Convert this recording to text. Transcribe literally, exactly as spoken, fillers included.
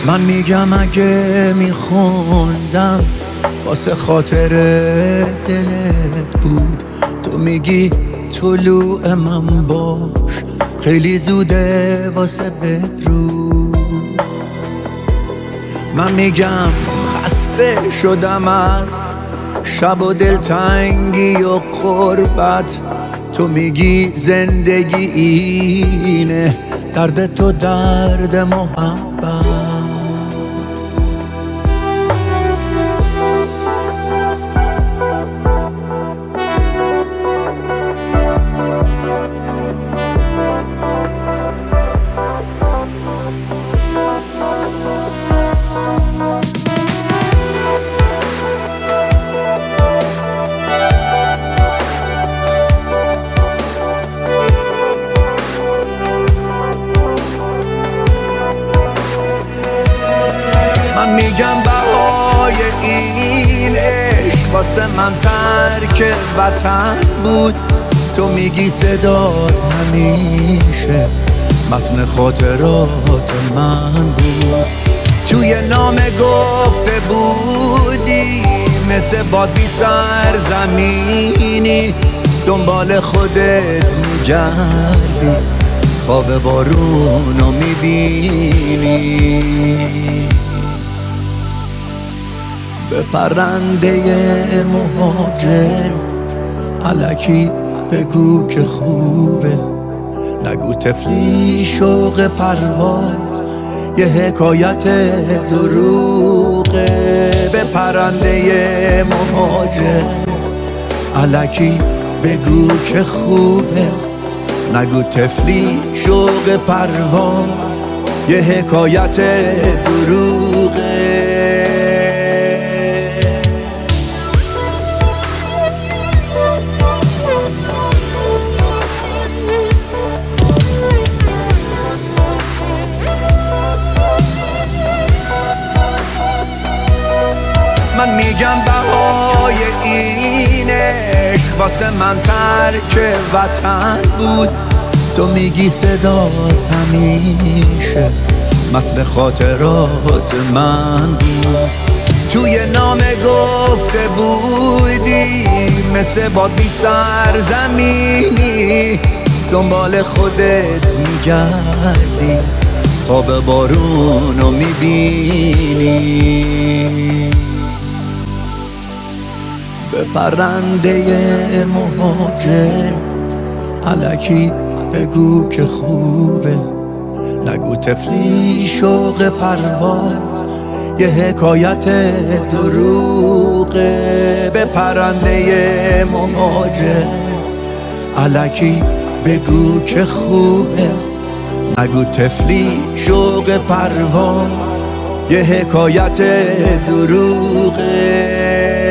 من میگم اگه میخوندم واسه خاطر دلت بود، تو میگی طلوع من باش خیلی زوده واسه بدرود. من میگم خسته شدم از شب و دلتنگی و غربت، تو میگی زندگی اینه درد تو درد محبت. من میگم بهای این عشق واسه من ترک وطن بود، تو میگی صدات همیشه متن خاطرات من بود. توی نامه گفته بودی مثل باد بی سرزمینی دنبال خودت میگردی، خواب بارونو میبینی. به پرنده مهاجر الکی بگو که خوبه، نگو تفلی شوق پرواز یه حکایت دروغه. به پرنده مهاجر الکی بگو که خوبه، نگو تفلی شوق پرواز یه حکایت دروغه. من میگم بهای این عشق واسه من ترک وطن بود، تو میگی صدات همیشه متن خاطرات من بود. توی نامه گفته بودی مثل باد بی سرزمینی دنبال خودت میگردی، خواب بارونو میبینی. به پرنده مهاجر الکی بگو که خوبه، نگو تفلی شوق پرواز یه حکایت دروغه. به پرنده مهاجر الکی بگو که خوبه، نگو تفلی شوق پرواز یه حکایت دروغه.